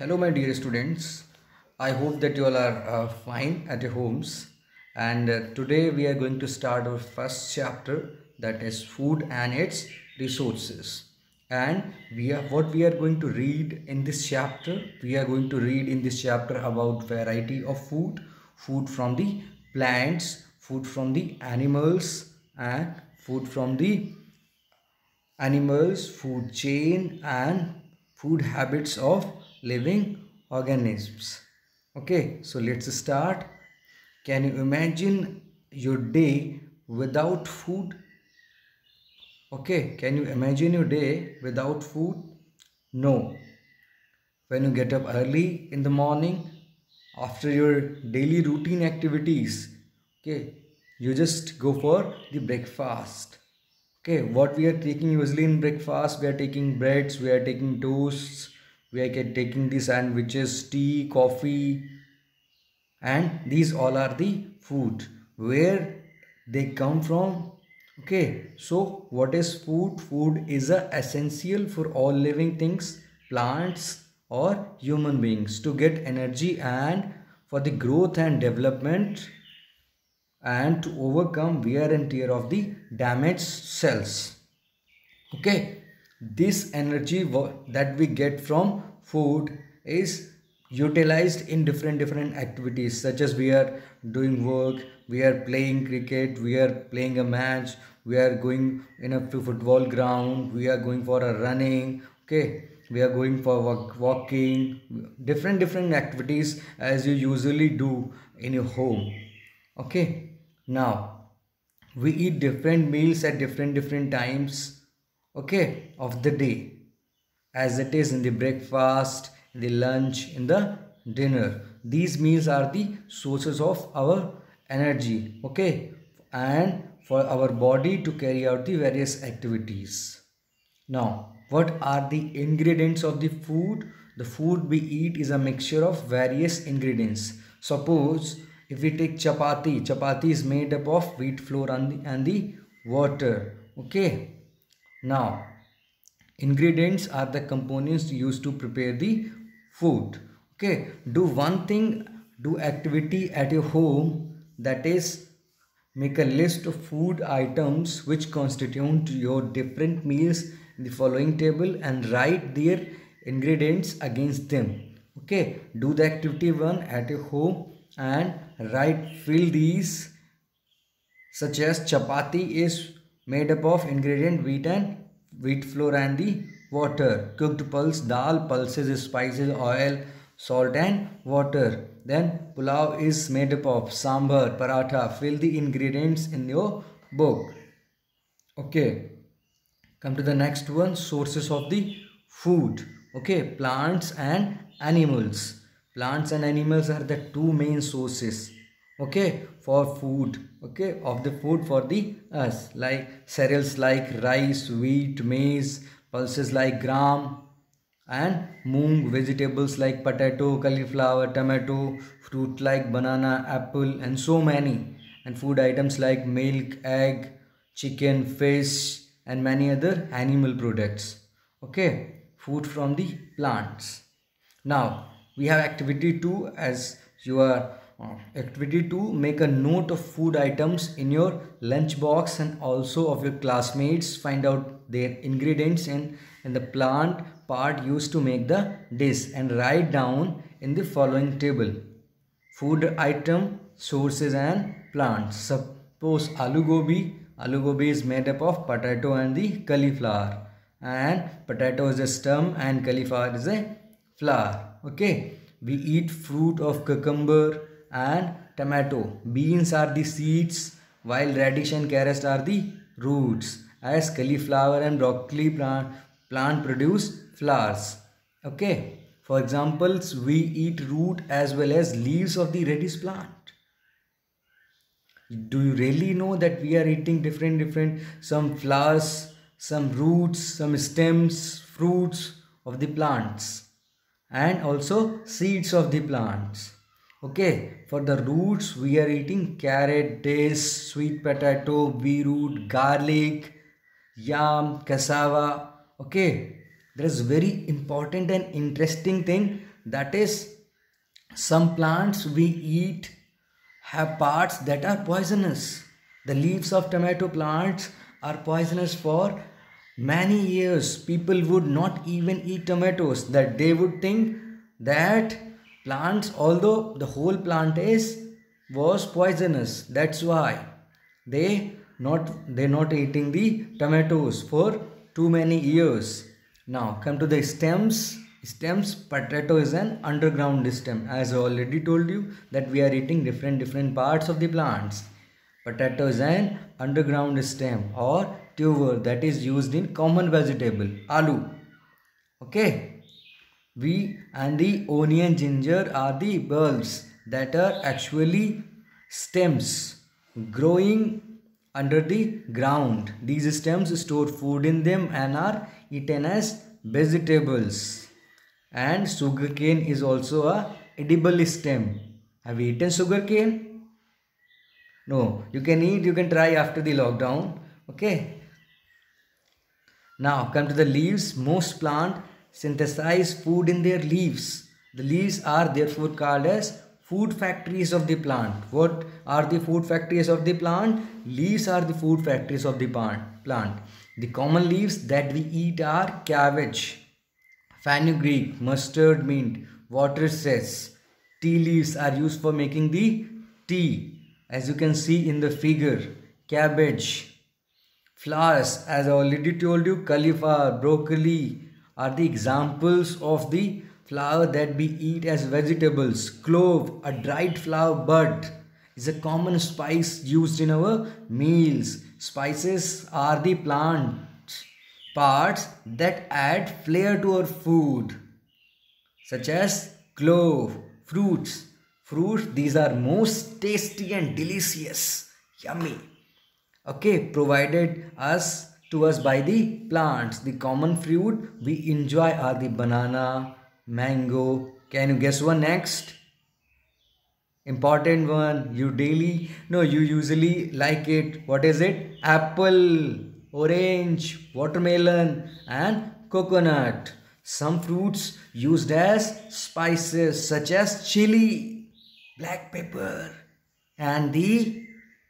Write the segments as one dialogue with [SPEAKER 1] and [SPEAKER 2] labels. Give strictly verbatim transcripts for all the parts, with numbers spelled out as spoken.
[SPEAKER 1] Hello, my dear students. I hope that you all are uh, fine at your homes. And uh, today we are going to start our first chapter, that is food and its resources. And we are what we are going to read in this chapter. We are going to read in this chapter about variety of food, food from the plants, food from the animals, and food from the animals, food chain, and food habits of living organisms. Okay, so let's start. Can you imagine your day without food? Okay, can you imagine your day without food? No. When you get up early in the morning, after your daily routine activities, okay, you just go for the breakfast. Okay, what we are taking usually in breakfast, we are taking breads, we are taking toasts, we are get- taking the sandwiches, tea, coffee, and these all are the food. Where they come from? Okay, so what is food? Food is a essential for all living things, plants or human beings, to get energy and for the growth and development and to overcome wear and tear of the damaged cells. Okay, this energy that we get from food is utilized in different different activities, such as we are doing work, we are playing cricket, we are playing a match, we are going in a football ground, we are going for a running. Okay, we are going for walk, walking, different different activities as you usually do in your home. Okay, now we eat different meals at different different times, okay, of the day, as it is in the breakfast, in the lunch, in the dinner. These meals are the sources of our energy, okay, and for our body to carry out the various activities. Now, what are the ingredients of the food? The food we eat is a mixture of various ingredients. Suppose if we take chapati, chapati is made up of wheat flour and the, and the water. Okay. Now, ingredients are the components used to prepare the food. Okay. Do one thing, do activity at your home, that is make a list of food items which constitute your different meals in the following table and write their ingredients against them. Okay, do the activity one at your home and write, fill these, such as chapati is made up of ingredient wheat and wheat flour and the water. Cooked pulse, dal, pulses, spices, oil, salt and water. Then pulao is made up of sambar, paratha. Fill the ingredients in your book. Okay, come to the next one, sources of the food. Okay, plants and animals. Plants and animals are the two main sources, okay, for food, okay, of the food for the us, like cereals like rice, wheat, maize, pulses like gram and moong, vegetables like potato, cauliflower, tomato, fruit like banana, apple, and so many, and food items like milk, egg, chicken, fish, and many other animal products. Okay, food from the plants. Now we have activity two. As you are uh, activity two, make a note of food items in your lunch box and also of your classmates. Find out their ingredients and, and the plant part used to make the dish and write down in the following table. Food item, sources and plants. Suppose aloo gobi. Aloo gobi is made up of potato and the cauliflower. And potato is a stem and cauliflower is a flower. Okay. We eat fruit of cucumber and tomato. Beans are the seeds while radish and carrots are the roots. As cauliflower and broccoli plant, plant produce flowers. Okay. For examples, we eat root as well as leaves of the radish plant. Do you really know that we are eating different different some flowers, some roots, some stems, fruits of the plants, and also seeds of the plants? Okay, for the roots we are eating carrot, dates, sweet potato, beetroot, garlic, yam, cassava. Okay, there is very important and interesting thing. That is, some plants we eat have parts that are poisonous. The leaves of tomato plants are poisonous for many years. People would not even eat tomatoes, that they would think that plants, although the whole plant is was poisonous, that's why they not they not eating the tomatoes for too many years. Now come to the stems. Stems, potato is an underground stem. As I already told you that we are eating different different parts of the plants. Potato is an underground stem or tuber that is used in common vegetable, aloo. Okay. We and the onion, ginger are the bulbs that are actually stems growing under the ground. These stems store food in them and are eaten as vegetables. And sugarcane is also a edible stem. Have you eaten sugarcane? No, you can eat, you can try after the lockdown. Okay. Now come to the leaves. Most plants synthesize food in their leaves. The leaves are therefore called as food factories of the plant. What are the food factories of the plant? Leaves are the food factories of the plant. The common leaves that we eat are cabbage, fenugreek, mustard, mint, watercress. Tea leaves are used for making the tea. As you can see in the figure, cabbage. Flowers, as I already told you, cauliflower, broccoli are the examples of the flower that we eat as vegetables. Clove, a dried flower bud, is a common spice used in our meals. Spices are the plant parts that add flair to our food, such as clove. Fruits. Fruits, these are most tasty and delicious. Yummy. Okay, provided us to us by the plants. The common fruit we enjoy are the banana, mango. Can you guess one next? Important one. You daily, no, you usually like it. What is it? Apple, orange, watermelon, and coconut. Some fruits used as spices such as chili, black pepper, and the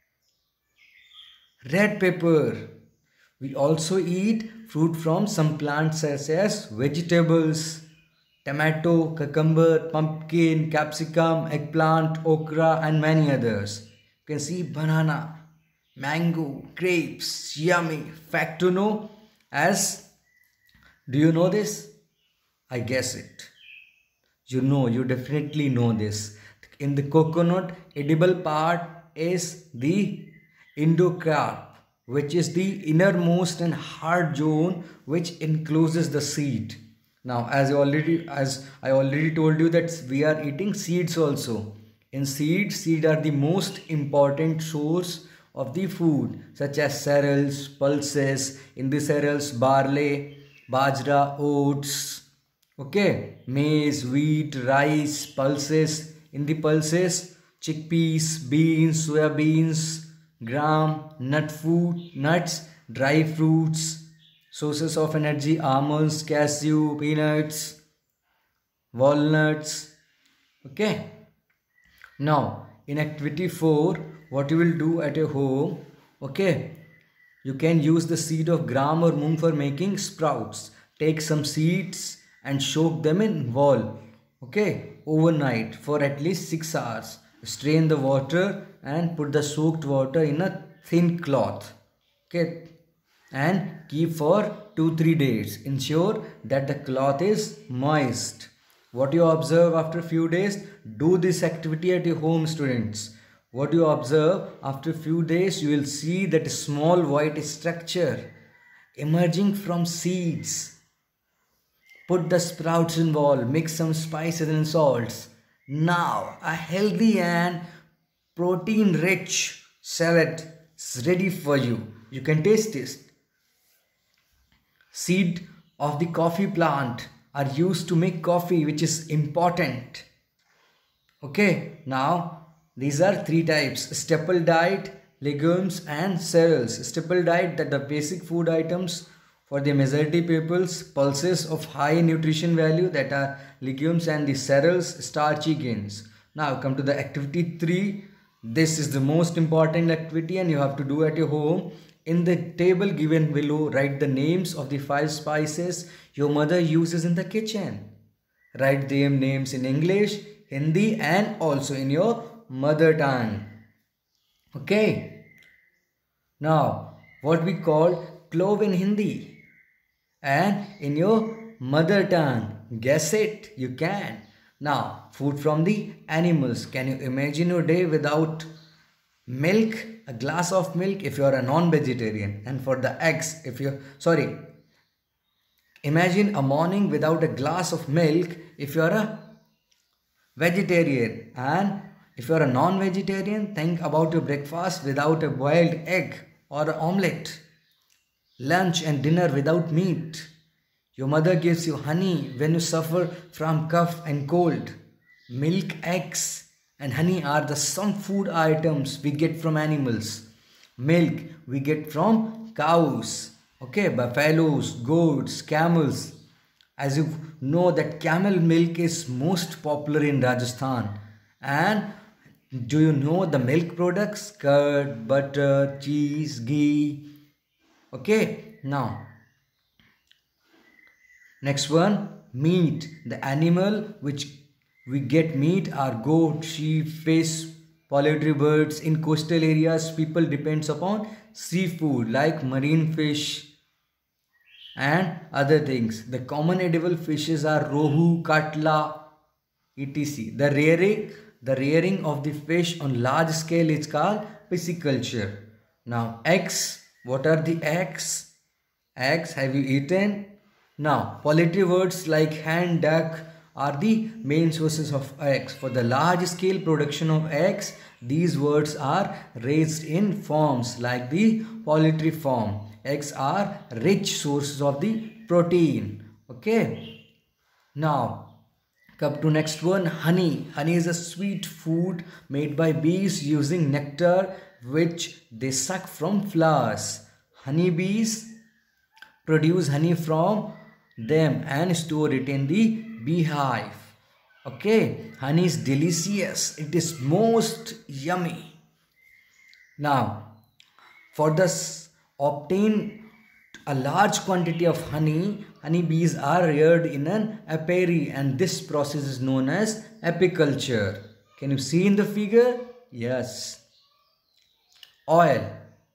[SPEAKER 1] red pepper. We also eat fruit from some plants such as vegetables, tomato, cucumber, pumpkin, capsicum, eggplant, okra, and many others. You can see banana, mango, grapes, yummy. Fact to know, as do you know this? I guess it. You know, you definitely know this. In the coconut, edible part is the endocarp, which is the innermost and hard zone which encloses the seed. Now, as I already as I already told you that we are eating seeds also. In seeds, seeds are the most important source of the food, such as cereals, pulses. In the cereals, barley, bajra, oats. Okay, maize, wheat, rice, pulses. In the pulses, chickpeas, beans, soya beans, gram, nut food, nuts, dry fruits, sources of energy, almonds, cashew, peanuts, walnuts. Okay. Now, in activity four, what you will do at your home, okay, you can use the seed of gram or moong for making sprouts. Take some seeds and soak them in wall, okay, overnight for at least six hours. Strain the water and put the soaked water in a thin cloth, okay, and keep for two to three days. Ensure that the cloth is moist. What you observe after few days, do this activity at your home, students. What you observe after few days, you will see that small white structure emerging from seeds. Put the sprouts in bowl, mix some spices and salts. Now a healthy and protein rich salad is ready for you. You can taste this. Seed of the coffee plant are used to make coffee, which is important. Okay, now these are three types: staple diet, legumes, and cereals. Staple diet, that the basic food items For the majority peoples, pulses of high nutrition value, that are legumes and the cereals, starchy grains. Now come to the activity three. This is the most important activity and you have to do at your home. In the table given below, write the names of the five spices your mother uses in the kitchen. Write them names in English, Hindi and also in your mother tongue. Okay. Now, what we call clove in Hindi and in your mother tongue. Guess it, you can. Now, food from the animals. Can you imagine your day without milk? A glass of milk if you are a non-vegetarian. And for the eggs, if you sorry, imagine a morning without a glass of milk if you are a vegetarian. And if you are a non-vegetarian, think about your breakfast without a boiled egg or an omelette. Lunch and dinner without meat. Your mother gives you honey when you suffer from cough and cold. Milk, eggs and honey are the some food items we get from animals. Milk we get from cows, okay, buffaloes, goats, camels. As you know that camel milk is most popular in Rajasthan. And do you know the milk products? Curd, butter, cheese, ghee. Okay, now next one, meat. The animal which we get meat are goat, sheep, fish, poultry, birds. In coastal areas, people depends upon seafood like marine fish and other things. The common edible fishes are rohu, katla, et cetera. The rearing, the rearing of the fish on large scale is called pisciculture. Now, eggs. What are the eggs? Eggs, have you eaten? Now, poultry words like hen, duck are the main sources of eggs. For the large scale production of eggs, these words are raised in farms like the poultry farm. Eggs are rich sources of the protein. Okay. Now, come to next one, honey. Honey is a sweet food made by bees using nectar which they suck from flowers. Honey bees produce honey from them and store it in the beehive. Okay, honey is delicious. It is most yummy. Now, for this obtain a large quantity of honey, honey bees are reared in an apiary and this process is known as apiculture. Can you see in the figure? Yes. Oil.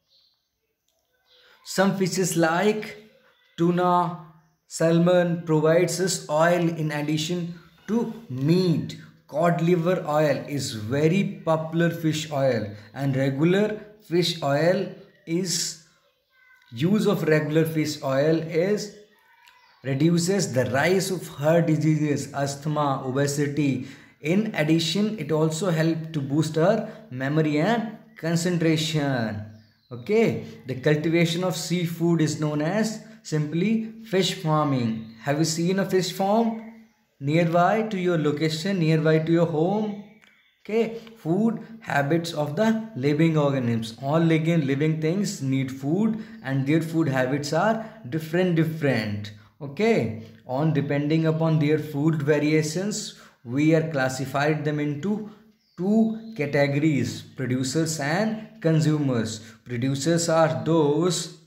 [SPEAKER 1] Some fishes like tuna, salmon provides us oil in addition to meat. Cod liver oil is very popular fish oil and regular fish oil is use of regular fish oil is reduces the rise of heart diseases, asthma, obesity. In addition, it also helps to boost our memory and concentration. Okay, the cultivation of seafood is known as simply fish farming. Have you seen a fish farm nearby to your location, nearby to your home? Okay, food habits of the living organisms. All living, living things need food and their food habits are different different. Okay, on depending upon their food variations, we are classified them into two categories, producers and consumers. Producers are those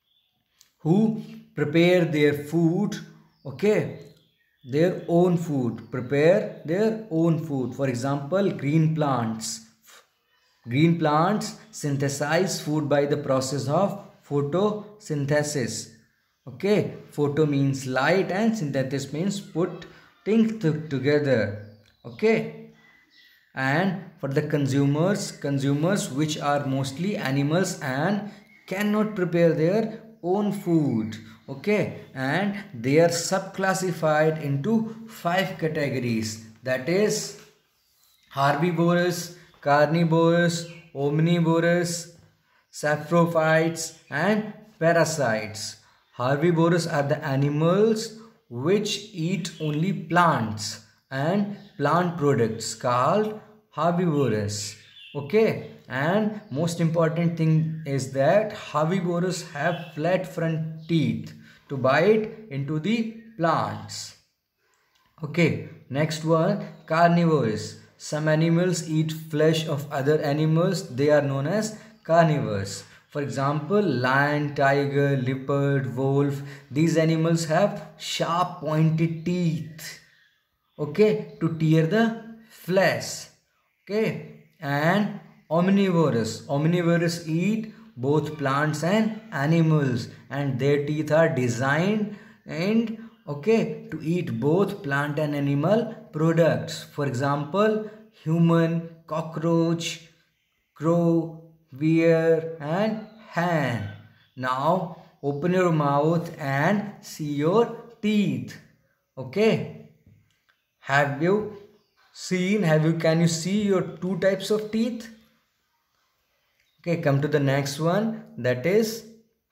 [SPEAKER 1] who prepare their food, okay, their own food, prepare their own food. For example, green plants. Green plants synthesize food by the process of photosynthesis. Okay, photo means light and synthesis means putting together. Okay. And for the consumers, consumers which are mostly animals and cannot prepare their own food. Okay, and they are subclassified into five categories, that is herbivorous, carnivorous, omnivorous, saprophytes and parasites. Herbivorous are the animals which eat only plants and plant products called herbivorous. Okay, and most important thing is that herbivorous have flat front teeth to bite into the plants. Okay, next one, carnivores. Some animals eat flesh of other animals. They are known as carnivores. For example, lion, tiger, leopard, wolf. These animals have sharp pointed teeth. Okay, to tear the flesh. Okay, and omnivorous. Omnivorous eat both plants and animals, and their teeth are designed and okay to eat both plant and animal products. For example, human, cockroach, crow, bear and hen. Now open your mouth and see your teeth. Okay, have you seen, have you, can you see your two types of teeth? Okay, come to the next one, that is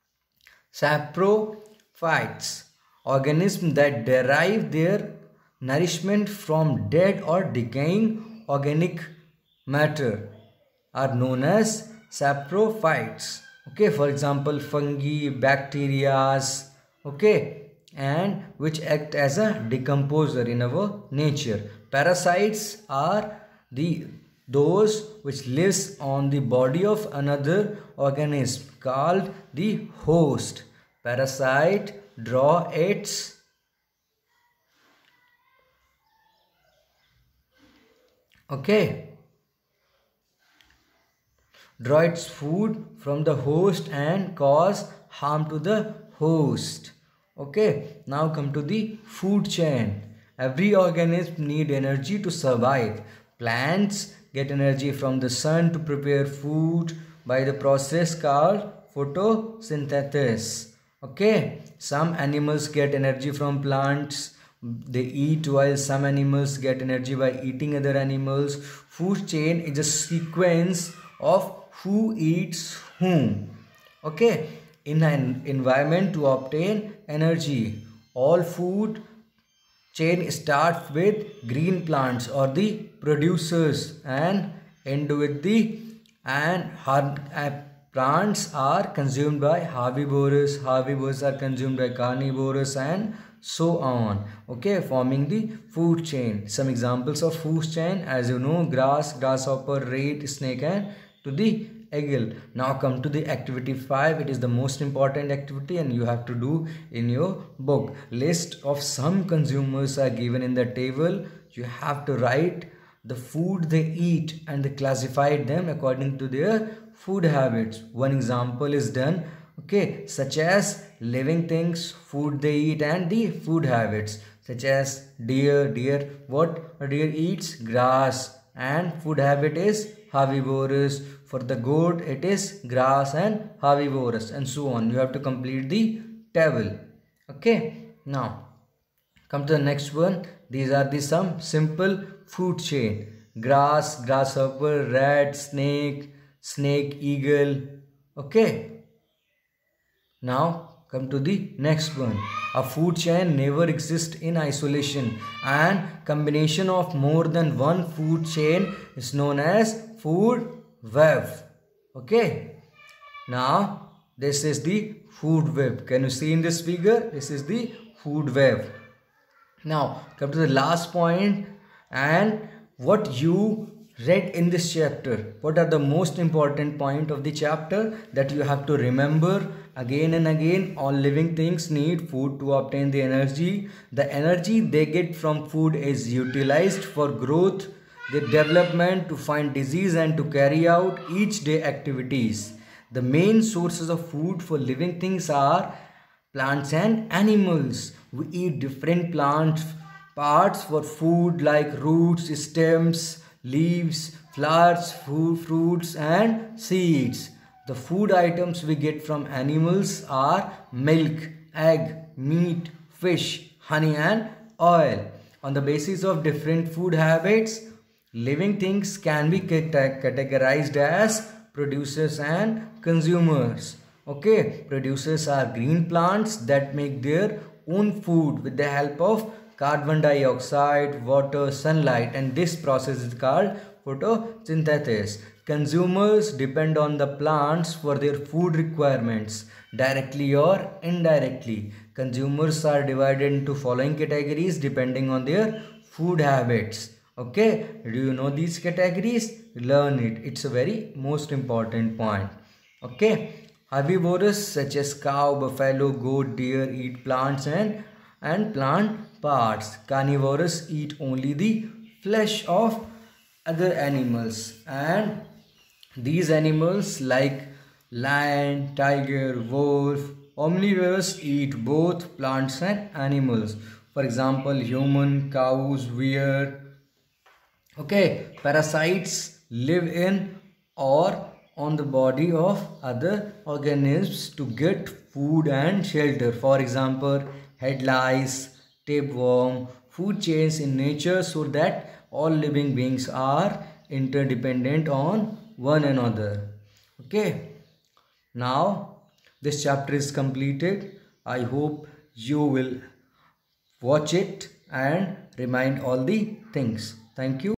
[SPEAKER 1] saprophytes, organisms that derive their nourishment from dead or decaying organic matter are known as saprophytes. Okay, for example, fungi, bacteria, okay, and which act as a decomposer in our nature. Parasites are the those which lives on the body of another organism called the host. Parasite draw its okay draw its food from the host and cause harm to the host. Okay, now come to the food chain. Every organism need energy to survive. Plants get energy from the sun to prepare food by the process called photosynthesis. Okay, some animals get energy from plants they eat, while some animals get energy by eating other animals. Food chain is a sequence of who eats whom. Okay, in an environment to obtain energy. All food chain starts with green plants or the producers and end with the and hard, uh, plants are consumed by herbivores, herbivores are consumed by carnivores and so on. Okay, forming the food chain. Some examples of food chain, as you know, grass, grasshopper, rat, snake and to the eagle. Now come to the activity five. It is the most important activity and you have to do in your book. List of some consumers are given in the table. You have to write the food they eat and they classified them according to their food habits. One example is done, okay, such as living things, food they eat and the food habits, such as deer. Deer, what a deer eats? Grass, and food habit is herbivorous. For the goat it is grass and herbivorous and so on. You have to complete the table. Okay, now come to the next one. These are the some simple food chain. Grass, grasshopper, rat, snake, snake, eagle. Okay, now come to the next one. A food chain never exists in isolation, and combination of more than one food chain is known as food web. Okay, now this is the food web. Can you see in this figure? This is the food web. Now come to the last point, and what you read in this chapter. What are the most important point of the chapter that you have to remember again and again? All living things need food to obtain the energy. The energy they get from food is utilized for growth, their development, to find disease and to carry out each day activities. The main sources of food for living things are plants and animals. We eat different plant parts for food like roots, stems, leaves, flowers, fruit, fruits and seeds. The food items we get from animals are milk, egg, meat, fish, honey and oil. On the basis of different food habits, living things can be categorized as producers and consumers. Okay, producers are green plants that make their own food with the help of carbon dioxide, water, sunlight, and this process is called photosynthesis. Consumers depend on the plants for their food requirements, directly or indirectly. Consumers are divided into following categories depending on their food habits. Okay, do you know these categories? Learn it. It's a very most important point. Okay, herbivores such as cow, buffalo, goat, deer eat plants and, and plant parts. Carnivores eat only the flesh of other animals, and these animals like lion, tiger, wolf. Omnivores eat both plants and animals. For example, human, cows, deer. Okay, parasites live in or on the body of other organisms to get food and shelter. For example, head lice, tapeworm, food chains in nature so that all living beings are interdependent on one another. Okay, now this chapter is completed. I hope you will watch it and remind all the things. Thank you.